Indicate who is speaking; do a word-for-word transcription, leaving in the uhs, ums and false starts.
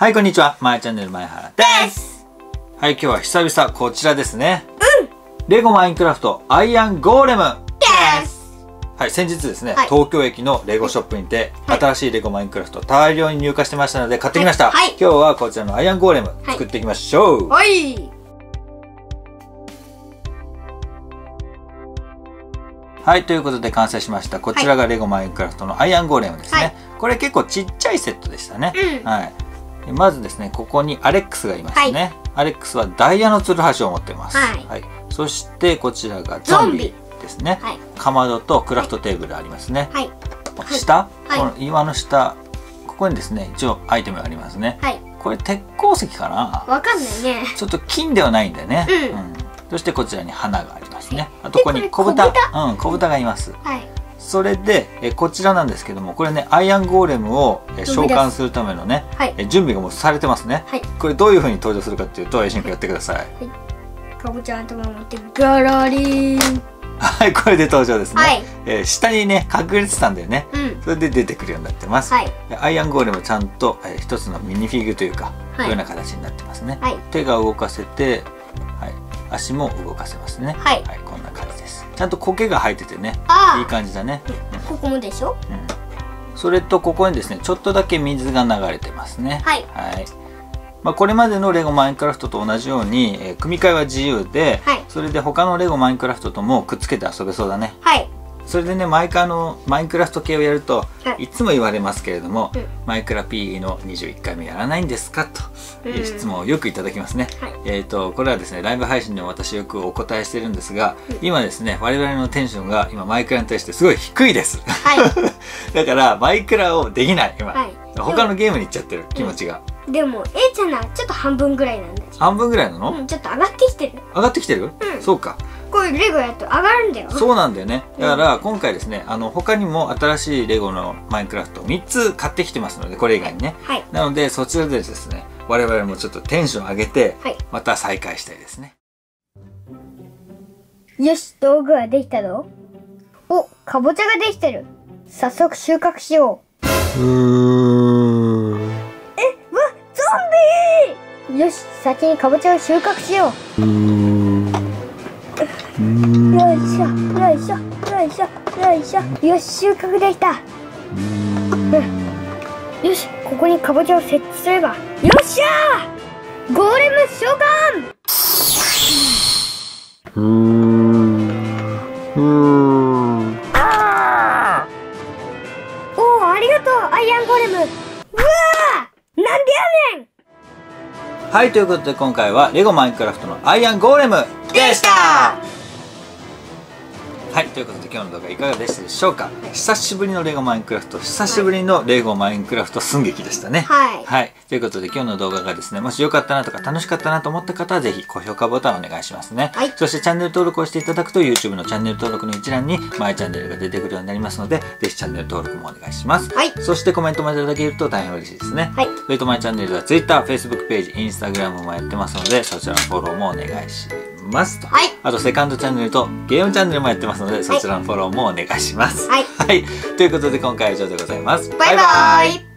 Speaker 1: はい、こんにちは。まやチャンネル前原です。はい、今日は久々こちらですね。うん。レゴマインクラフトアイアンゴーレムです。はい、先日ですね、はい、東京駅のレゴショップにて、はい、新しいレゴマインクラフト大量に入荷してましたので買ってきました。はいはい、今日はこちらのアイアンゴーレム作っていきましょう。はい。はい、ということで完成しました。こちらがレゴマインクラフトのアイアンゴーレムですね。はい、これ結構ちっちゃいセットでしたね。うん、はい。まずですね、ここにアレックスがいますね。はい、アレックスはダイヤのつるはしを持っています。はい。はい、そしてこちらがゾンビですね。はい、かまどとクラフトテーブルありますね。はい。下、はい、この岩の下、ここにですね、一応アイテムがありますね。はい。これ鉄鉱石かな。わかんないね。ちょっと金ではないんだよね。うん。うん、そしてこちらに花がありますね。あとここに小豚、うん、小豚がいます。はい。それでえこちらなんですけども、これねアイアンゴーレムをえ召喚するためのね、はい、え準備がもうされてますね。はい、これどういう風に登場するかっていうと、一緒にやってください。はい、
Speaker 2: かぼちゃ頭持ってガラリーン。
Speaker 1: はい、これで登場ですね。はい、え下にね隠れてたんだよね。うん、それで出てくるようになってます。はい、アイアンゴーレムちゃんとえ一つのミニフィギュアというか、はい、こういうような形になってますね。はい、手が動かせて、はい、足も動かせますね。はい、はい、こんな感じです。ちゃんと苔が生えててね、いい感じだね。
Speaker 2: ここもでしょ。うん。
Speaker 1: それとここにですね、ちょっとだけ水が流れてますね。はい。はい。まあこれまでのレゴマインクラフトと同じように、えー、組み替えは自由で、はい、それで他のレゴマインクラフトともくっつけて遊べそうだね。はい。それでね、毎回あのマインクラフト系をやると、はい、いつも言われますけれども、うん、マイクラ P のにじゅういっかいめやらないんですかという質問をよくいただきますね。はい、えっとこれはですね、ライブ配信でも私よくお答えしてるんですが、うん、今ですね我々のテンションが今マイクラに対してすごい低いです。はい、だからマイクラをできない今、はい、他のゲームに行っちゃってる気持ちが。
Speaker 2: うん、でも A ちゃんはちょっと半分ぐらいなんだよ。
Speaker 1: 半分ぐらいなの？
Speaker 2: うん、ちょっと上がってきてる。
Speaker 1: 上がってきてる？うん、そうか。
Speaker 2: こういうレゴやると上がるんだよ。
Speaker 1: そうなんだよね。だから今回ですね、あの他にも新しいレゴのマインクラフトみっつ買ってきてますので、これ以外にね。はい。なのでそちらでですね、我々もちょっとテンション上げて、はい、また再開したいですね。
Speaker 2: よし、道具ができたぞ。お、かぼちゃができてる。早速収穫しよう。うーん。え、わ、ゾンビー！よし、先にかぼちゃを収穫しよう。うーん。よいしょよいしょよいしょよいしょ。よし、収穫できた。よし、ここにかぼちゃを設置すれば。よっしゃー、ゴーレム召喚。うーんうーんあーおー、ありがとうアイアンゴーレム。うわー、なんでやねん。
Speaker 1: はい、ということで今回はレゴマインクラフトのアイアンゴーレムでした。はい、ということで今日の動画いかがでしたでしょうか。久しぶりのレゴマインクラフト、久しぶりのレゴマインクラフト寸劇でしたね。はい、はい、ということで今日の動画がですね、もし良かったなとか楽しかったなと思った方はぜひ高評価ボタンをお願いしますね。はい、そしてチャンネル登録をしていただくと YouTube のチャンネル登録の一覧にマイチャンネルが出てくるようになりますので、ぜひチャンネル登録もお願いします。はい、そしてコメントもいただけると大変嬉しいですね。はい、それとマイチャンネルは Twitter、Facebook ページ、Instagram もやってますので、そちらのフォローもお願いしますと。はい、あとセカンドチャンネルとゲームチャンネルもやってますので、そちらのフォローもお願いします。はい、はい、ということで今回は以上でございます。バイバイ。